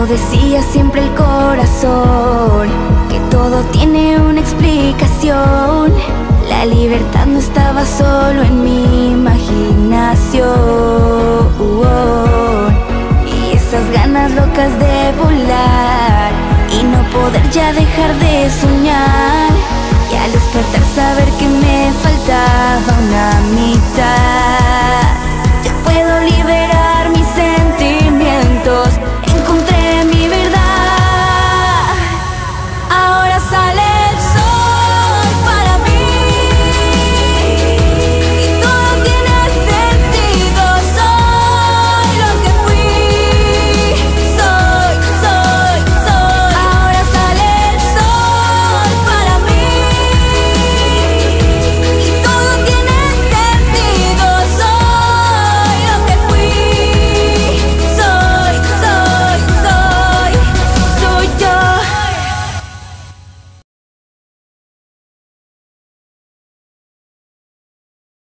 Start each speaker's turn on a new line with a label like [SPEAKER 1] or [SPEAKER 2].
[SPEAKER 1] decía siempre el corazón, que todo tiene una explicación. La libertad no estaba solo en mi imaginación. Y esas ganas locas de volar y no poder ya dejar de soñar. Y al despertar saber que me faltaba una mitad.